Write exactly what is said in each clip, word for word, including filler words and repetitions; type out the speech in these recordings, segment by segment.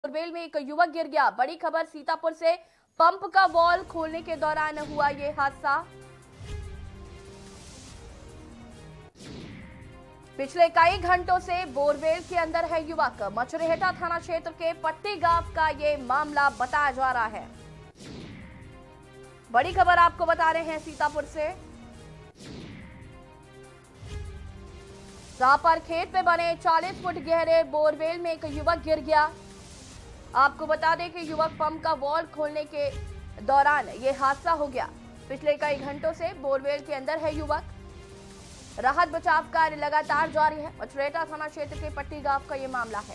Borewell में एक युवक गिर गया। बड़ी खबर सीतापुर से। पंप का वॉल खोलने के दौरान हुआ ये हादसा। पिछले कई घंटों से बोरवेल के अंदर है युवक। मछरेहटा थाना क्षेत्र के पट्टी गांव का ये मामला बताया जा रहा है। बड़ी खबर आपको बता रहे हैं सीतापुर से, जहां पर खेत में बने चालीस फुट गहरे बोरवेल में एक युवक गिर गया। आपको बता दें कि युवक पंप का वॉल खोलने के दौरान ये हादसा हो गया। पिछले कई घंटों से बोरवेल के अंदर है युवक। राहत बचाव कार्य लगातार जारी है। मछरेहटा थाना क्षेत्र के पट्टी गांव का ये मामला है।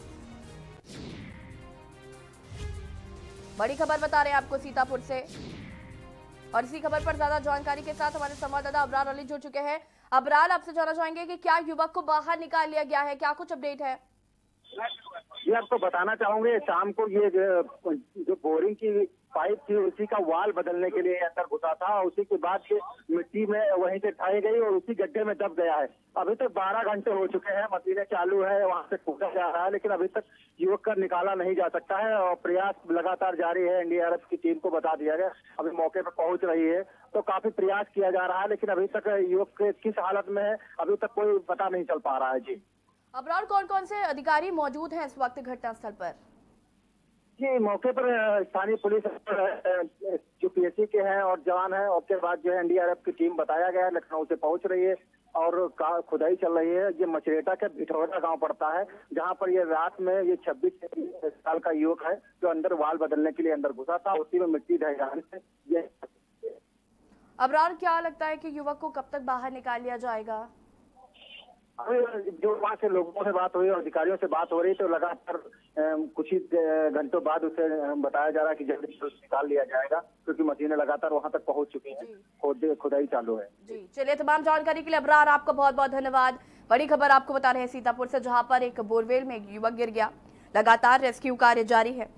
बड़ी खबर बता रहे हैं आपको सीतापुर से, और इसी खबर पर ज्यादा जानकारी के साथ हमारे संवाददाता अबरार अली जुड़ चुके हैं। अबरार, आपसे जानना चाहेंगे कि क्या युवक को बाहर निकाल लिया गया है, क्या कुछ अपडेट है? ये आपको बताना चाहूंगे, शाम को ये जो बोरिंग की पाइप थी उसी का वाल बदलने के लिए अंदर घुसा था। उसी के बाद ये मिट्टी में वहीं से ढाई गई और उसी गड्ढे में दब गया है। अभी तक बारह घंटे हो चुके हैं, मशीनें चालू है, वहां से खोदा जा रहा है, लेकिन अभी तक युवक का निकाला नहीं जा सकता है और प्रयास लगातार जारी है। एन डी आर एफ की टीम को बता दिया गया, अभी मौके पर पहुंच रही है, तो काफी प्रयास किया जा रहा है, लेकिन अभी तक युवक किस हालत में है अभी तक कोई पता नहीं चल पा रहा है। जी अबरार, कौन कौन से अधिकारी मौजूद हैं इस वक्त घटनास्थल पर? जी मौके पर स्थानीय पुलिस जो पी एस सी के हैं और जवान हैं, और के बाद जो है एन डी आर एफ की टीम बताया गया है लखनऊ से पहुंच रही है और खुदाई चल रही है। ये मछरेहटा का भिठौरा गांव पड़ता है, जहां पर ये रात में ये छब्बीस साल का युवक है जो अंदर वाल बदलने के लिए अंदर घुसा था, उसी में मिट्टी ढह जाने से ये। अबरार, क्या लगता है कि युवक को कब तक बाहर निकाल लिया जाएगा? अभी जो वहाँ से लोगों से बात हुई और अधिकारियों से बात हो रही, तो लगातार कुछ ही घंटों बाद उसे बताया जा रहा है कि जल्दी से निकाल लिया जाएगा, क्योंकि मशीनें लगातार वहाँ तक पहुँच चुकी हैं, खुद खुदाई चालू है। जी चलिए, तमाम जानकारी के लिए अबरार आपका बहुत बहुत धन्यवाद। बड़ी खबर आपको बता रहे हैं सीतापुर से, जहाँ पर एक बोरवेल में एक युवक गिर गया। लगातार रेस्क्यू कार्य जारी है।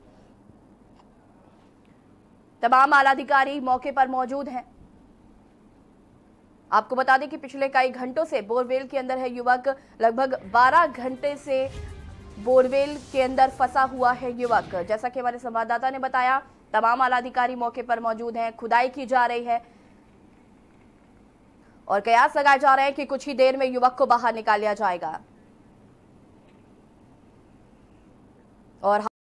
तमाम आला अधिकारी मौके पर मौजूद हैं। आपको बता दें कि पिछले कई घंटों से बोरवेल के अंदर है युवक। लगभग बारह घंटे से बोरवेल के अंदर फंसा हुआ है युवक। जैसा कि हमारे संवाददाता ने बताया, तमाम आला अधिकारी मौके पर मौजूद हैं। खुदाई की जा रही है और कयास लगाए जा रहे हैं कि कुछ ही देर में युवक को बाहर निकाल लिया जाएगा।